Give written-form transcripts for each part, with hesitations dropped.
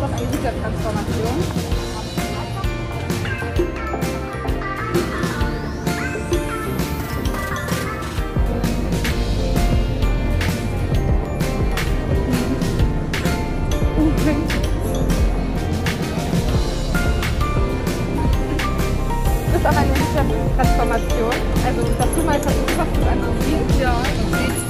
doch eine gute Transformation. Das ist aber eine gute Transformation. Also, dass du mal versucht hast, das anzuziehen. Ja, das geht.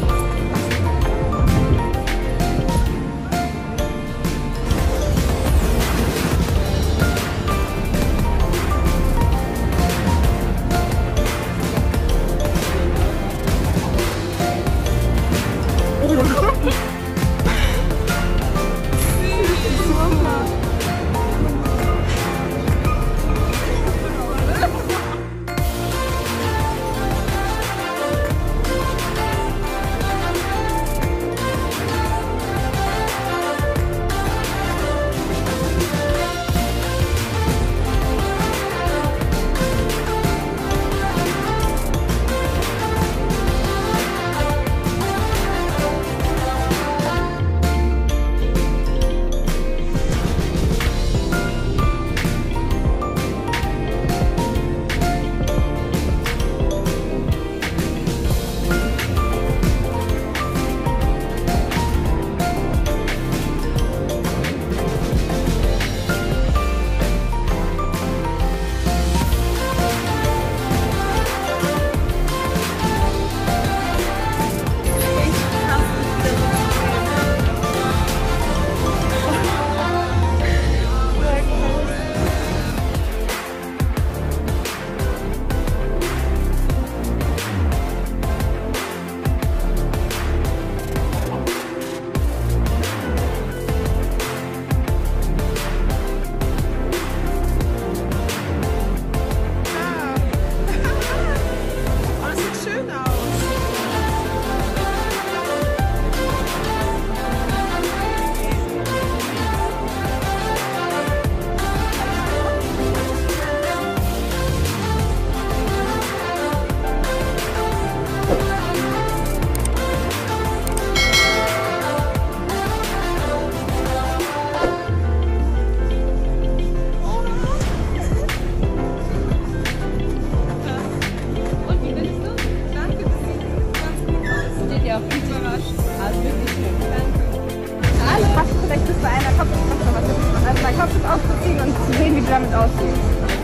auszuziehen und zu sehen, wie du damit aussiehst.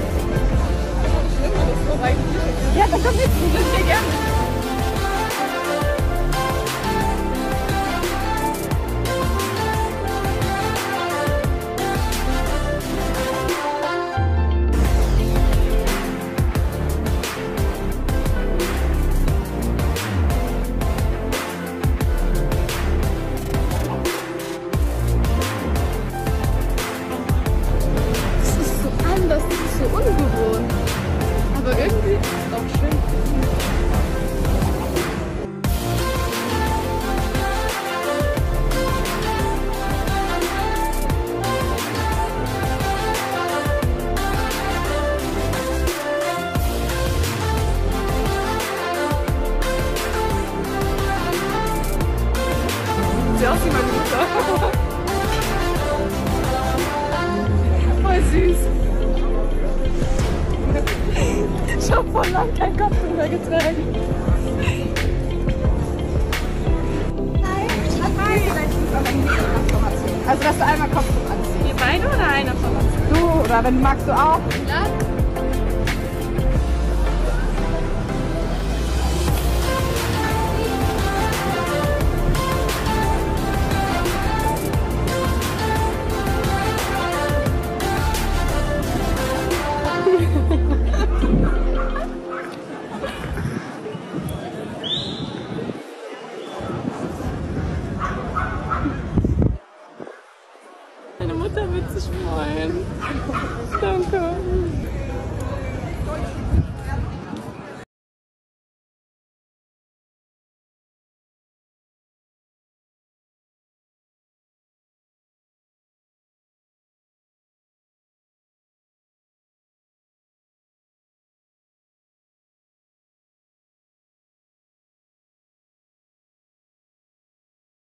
Ja, da kommt jetzt sehr gerne. Ungewohnt. Aber irgendwie ist es auch schön. Sieht aus wie meine Mutter. Voll süß. Ich habe voll lang keinen Kopftuch mehr getragen. Also, dass du einmal Kopftuch anziehst. Wir beide oder einer von uns? Du, oder wenn du magst, du auch. Ja. Meine Mutter wird sich freuen. Danke.